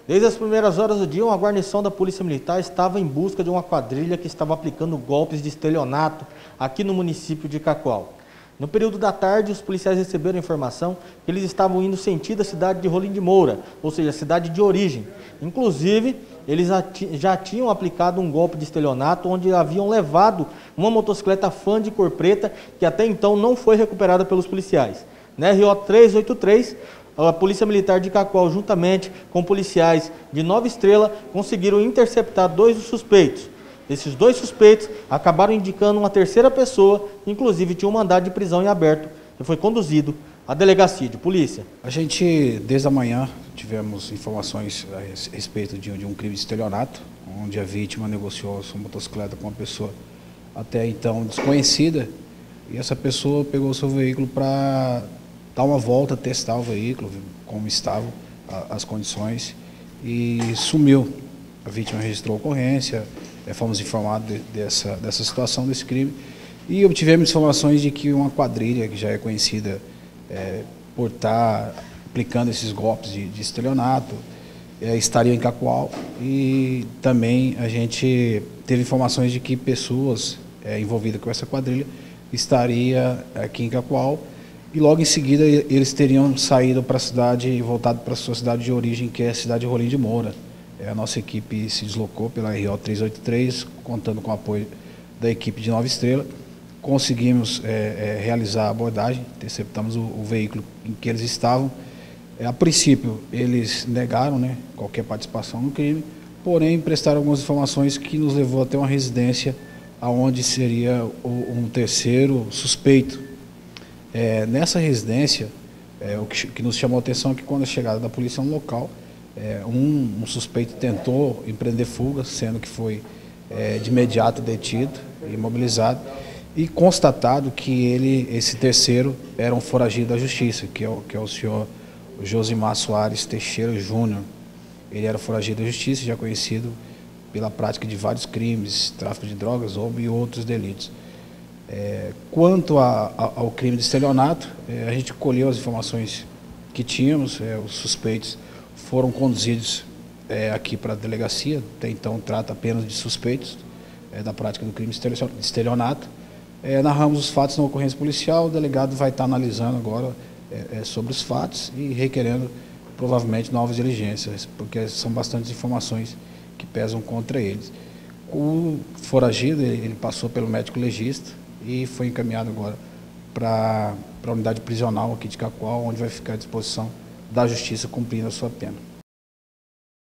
Desde as primeiras horas do dia, uma guarnição da Polícia Militar estava em busca de uma quadrilha que estava aplicando golpes de estelionato aqui no município de Cacoal. No período da tarde, os policiais receberam a informação que eles estavam indo sentido a cidade de Rolim de Moura, ou seja, a cidade de origem. Inclusive, eles já tinham aplicado um golpe de estelionato, onde haviam levado uma motocicleta Fã de cor preta, que até então não foi recuperada pelos policiais. Na RO 383, a Polícia Militar de Cacoal, juntamente com policiais de Nova Estrela, conseguiram interceptar 2 dos suspeitos. Esses 2 suspeitos acabaram indicando uma terceira pessoa, inclusive tinha um mandado de prisão em aberto, e foi conduzido à delegacia de polícia. A gente, desde a manhã, tivemos informações a respeito de um crime de estelionato, onde a vítima negociou sua motocicleta com uma pessoa até então desconhecida, e essa pessoa pegou o seu veículo para dar uma volta, testar o veículo, como estavam as condições, e sumiu. A vítima registrou a ocorrência, fomos informados dessa situação, desse crime, e obtivemos informações de que uma quadrilha, que já é conhecida por estar aplicando esses golpes de estelionato, estaria em Cacoal, e também a gente teve informações de que pessoas envolvidas com essa quadrilha estaria aqui em Cacoal, e logo em seguida eles teriam saído para a cidade e voltado para a sua cidade de origem, que é a cidade de Rolim de Moura. A nossa equipe se deslocou pela RO 383, contando com o apoio da equipe de Nova Estrela. Conseguimos realizar a abordagem, interceptamos o veículo em que eles estavam. A princípio, eles negaram, qualquer participação no crime, porém prestaram algumas informações que nos levou até uma residência onde seria um terceiro suspeito. Nessa residência, o que nos chamou a atenção é que quando a chegada da polícia no local, um suspeito tentou empreender fuga, sendo que foi de imediato detido e imobilizado, e constatado que esse terceiro era um foragido da justiça, que é o senhor Josimar Soares Teixeira Júnior. Ele era foragido da justiça, já conhecido pela prática de vários crimes, tráfico de drogas, roubo e outros delitos. Quanto ao crime de estelionato, a gente colheu as informações que tínhamos, os suspeitos foram conduzidos aqui para a delegacia, até então trata apenas de suspeitos da prática do crime de estelionato. Narramos os fatos na ocorrência policial, o delegado vai estar analisando agora sobre os fatos e requerendo provavelmente novas diligências, porque são bastantes informações que pesam contra eles. O foragido, ele passou pelo médico legista e foi encaminhado agora para a unidade prisional aqui de Cacoal, onde vai ficar à disposição da justiça cumprindo a sua pena.